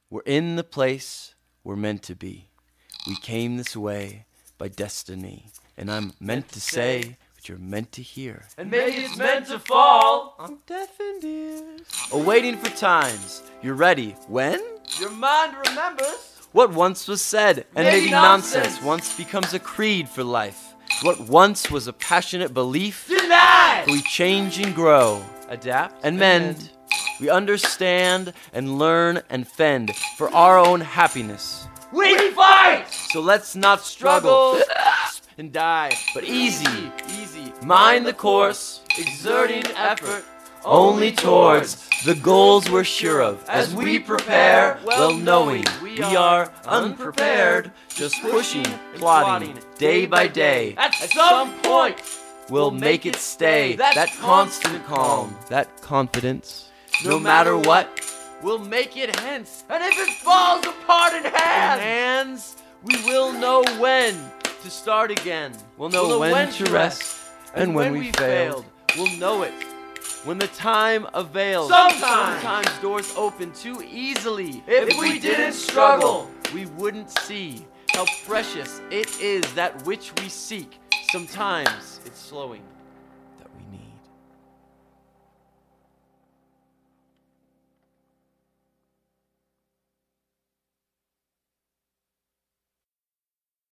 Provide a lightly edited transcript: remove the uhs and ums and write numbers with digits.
We're in the place we're meant to be. We came this way by destiny. And I'm meant to say what you're meant to hear. And maybe it's meant to fall on deafened ears. Awaiting for times you're ready when your mind remembers what once was said. And maybe nonsense once becomes a creed for life. What once was a passionate belief, denied. We change and grow, adapt and mend. We understand and learn and fend for our own happiness. We fight! So let's not struggle and die, but easy, mind the course, exerting effort only towards the goals we're sure of. As we prepare, well knowing we are unprepared, just pushing, plodding, day by day. At some point, we'll make it stay. That constant calm, that confidence, no matter what, we'll make it hence. And if it falls apart in hands, we will know when to start again. We'll know when to rest, and when we failed, we'll know it when the time avails. Sometimes doors open too easily. If we didn't struggle, we wouldn't see how precious it is that which we seek. Sometimes it's slowing.